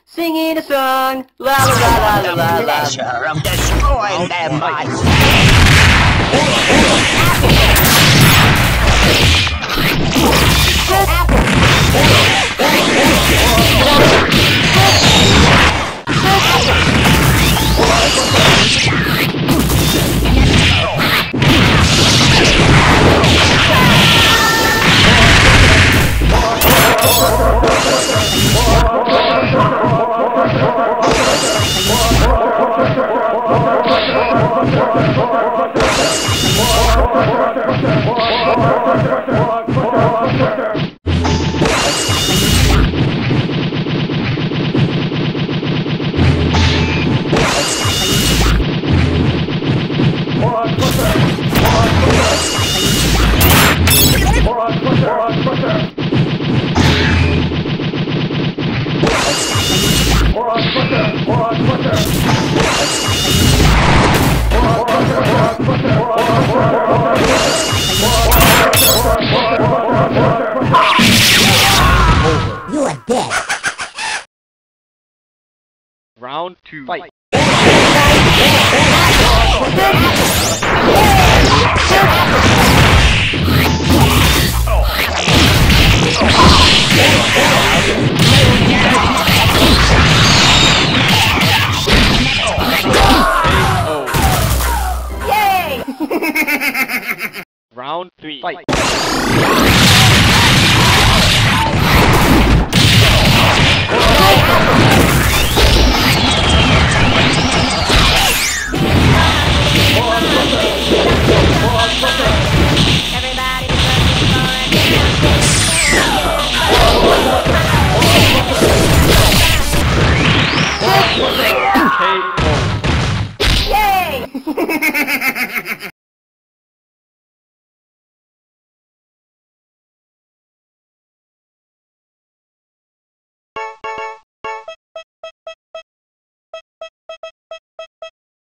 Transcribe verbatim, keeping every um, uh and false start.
singing a song, la la la la la la la. Pleasure of destroying their minds. You are dead. Round two. Fight. Yay! Round three. Fight. Everybody Hey.